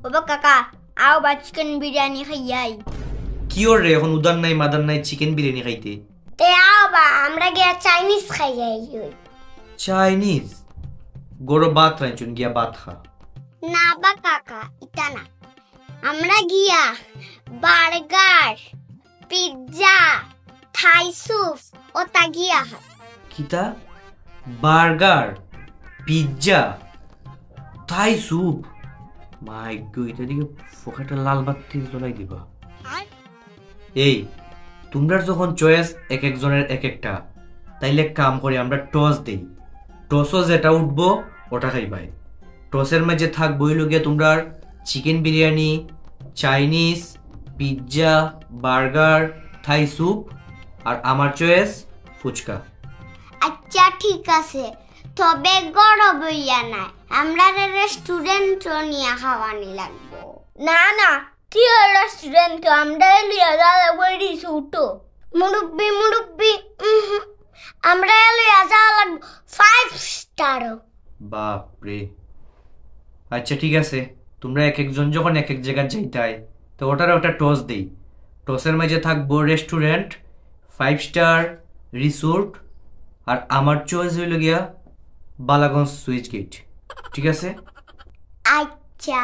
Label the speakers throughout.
Speaker 1: বাবা কাকা আও বা চিকেন বিরিয়ানি খাইয়াই
Speaker 2: কি ওর রে এখন উদান নাই মাদান নাই চিকেন বিরিয়ানি খাইতে
Speaker 1: তে আও বা আমরা গিয়া চাইনিজ খাইয়াই
Speaker 2: চাইনিজ গরো ভাত রাইছুন গিয়া ভাত খা
Speaker 1: না বা কাকা ইতা না আমরা গিয়া বার্গার পিৎজা থাই স্যুপ ওটা গিয়া
Speaker 2: কিতা burger pizza Thai soup my god এটা দিকে ফোকাটা লাল বাতি জ্বলাই দিবা এই তোমরা যখন চয়েস এক একজনের এক একটা তাইলে কাম করি আমরা টস দেই টসও যেটা উঠবো ওটা খাইবাই টসের মাঝে থাকবো গিয়ে তোমরা chicken biryani Chinese pizza burger Thai soup আর আমার চয়েস ফুচকা
Speaker 1: আচ্ছা ঠিক আছে তবে গরব হইয়া নাই আমরা রেস্টুরেন্ট নিয়ে খাওয়ানি লাগবো না না কি রেস্টুরেন্ট আমরা লিয়া যাওয়া রিসুটো মুরব্বি আমরা লিয়া যাওয়া লাগবো 5 স্টার
Speaker 2: বাপ রে আচ্ছা ঠিক আছে তোমরা এক একজন যখন এক এক জায়গায় যাইতাই তো ওটার ওটা টস দেই টসের মাঝে থাকবো রেস্টুরেন্ট 5 স্টার রিসোর্ট আর আমার চয়েস হইল গিয়া বালাগঞ্জ সুইচ গেট ঠিক আছে
Speaker 1: আচ্ছা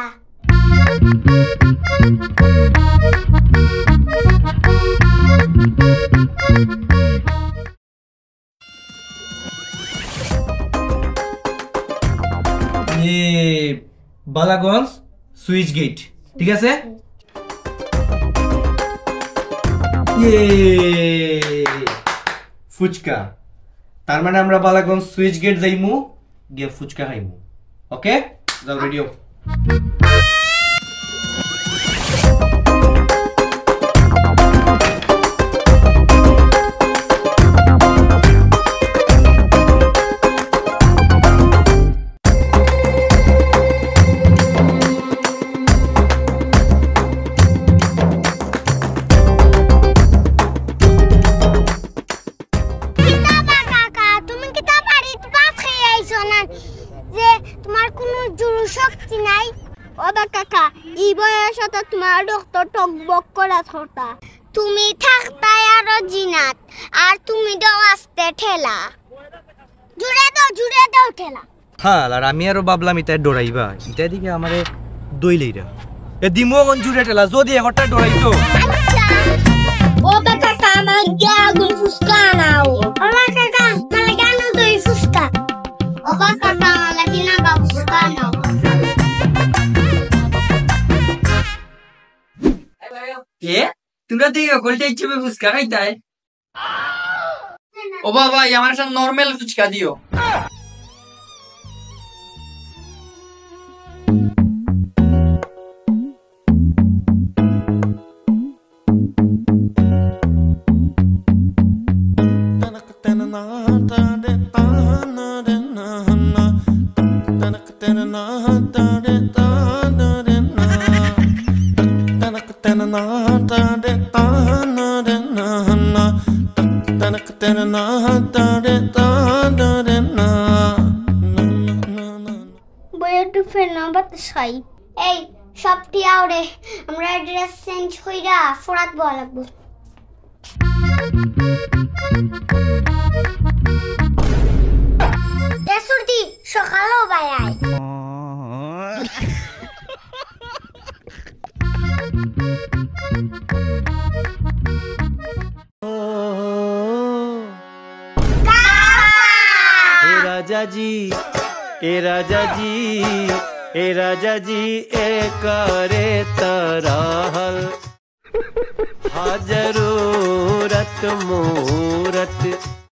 Speaker 2: বালাগঞ্জ সুইচ গেট ঠিক আছে ফুচকা তার মানে আমরা বালাগঞ্জ সুইচ গেট যাইমু গিয়ে ফুচকা খাইমু ওকে যাও রেডিও
Speaker 1: শক্তি নাই ওবা কাকা এই বয়সটা তোমার ডক্টর টকবক করা থটা তুমি থাকতাই আরো জিনাত আর তুমি দাও আস্তে ঠেলা জুড়ে দাও ঠেলা
Speaker 2: হ্যাঁ আর আমি আরো ভাবলাম এটা ডরাইবা এটা দিকে আমারে দইলেইরা এ দিমো কোন জুড়ে ঠেলা যদি একটা ডরাইতো
Speaker 1: আচ্ছা ওবা কাকা আমার গাগুল ফুসকা নাও ওবা কাকা মানে গানো দই ফুসকা ওবা কাকা লাগি না গা ফুসকা নাও
Speaker 3: তোমরা দিকে কলটা ইচ্ছে ফুচকা খাইতাই ও বাবা আমার সাথে নরমাল ফুচকা দিও
Speaker 1: সাই এই সবটি আউরে আমরা ড্রেস চেঞ্জ কইরা ফরাত বলা লাগবো দেসুরদি সকালও বায়াই
Speaker 2: ए राजा जी ए करे तरहल हाजरूरत मूरत